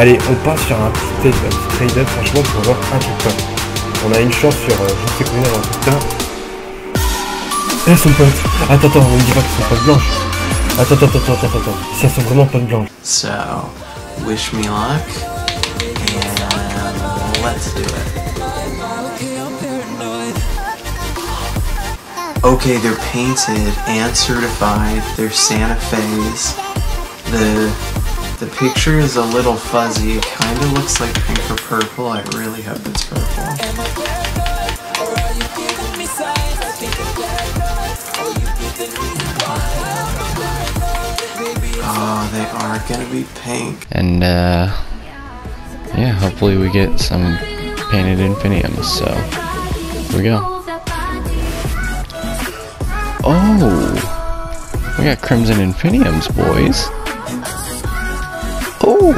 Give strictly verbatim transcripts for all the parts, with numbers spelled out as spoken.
Allez, on passe sur un petit test, un petit trade-up, franchement, pour voir un truc pas. On a une chance sur, euh, je sais combien dans un truc là. Elles sont potes. Attends, attends, on me dit pas qu'elles sont pas blanches. Attends, attends, attends, attends, attends. Si elles sont vraiment pas blanches. So, wish me luck, and let's do it. Okay, they're painted and certified. They're Santa Fe's. The the picture is a little fuzzy. It kind of looks like pink or purple. I really hope it's purple. Oh, they are gonna be pink. And uh, yeah, hopefully we get some painted Infiniums. So here we go. Oh, we got Crimson Infiniums, boys. Oh,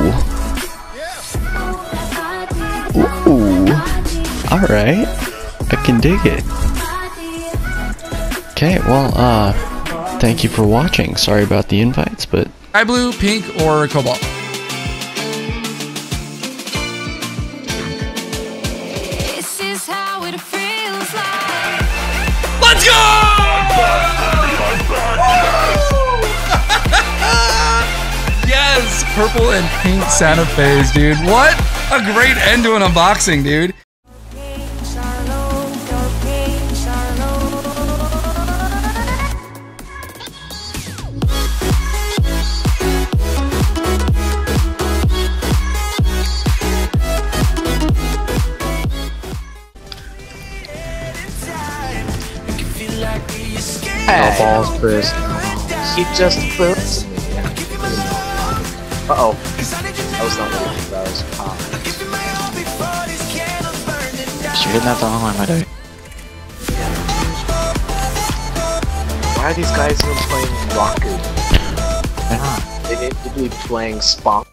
ooh, all right, I can dig it. Okay, well, uh, thank you for watching. Sorry about the invites, but sky blue, pink, or cobalt. This is how it feels like. Let's go! Yes, purple and pink Santa Fe's, dude. What a great end to an unboxing, dude. No balls, Chris. He just boots me. Uh oh. That was not what I that was pop. she didn't have the online my day. Why are these guys even playing Rocket? They're not. They need to be playing Spock.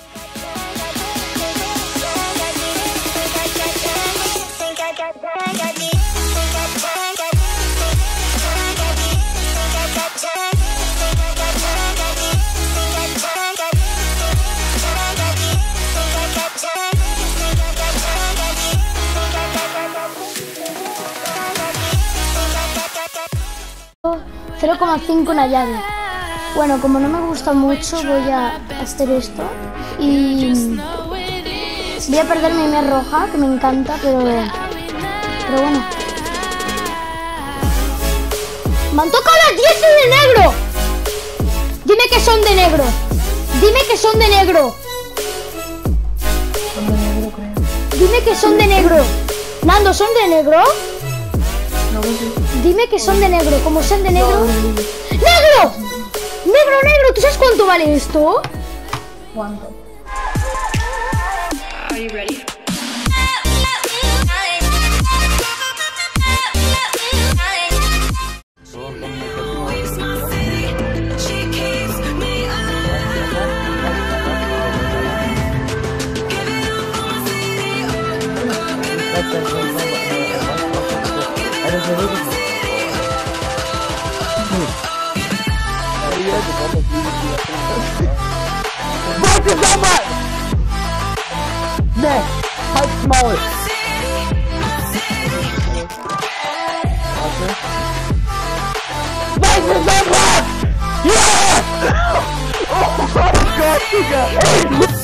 cero coma cinco una llave. Bueno, como no me gusta mucho, voy a hacer esto y voy a perder mi mes roja, que me encanta, pero pero bueno. ¡Me han tocado las diez de negro! Dime que son de negro. Dime que son de negro. Son de negro, creo. Dime que son de negro. Nando, ¿son de negro? No, sí. Dime que son de negro. ¿Cómo son de negro? ¡Negro! ¡Negro, negro! ¿Tú sabes cuánto vale esto? ¿Cuánto? Are you ready? Focus on my neck! How small it? Focus on my! Yeah! Oh my god, you guys!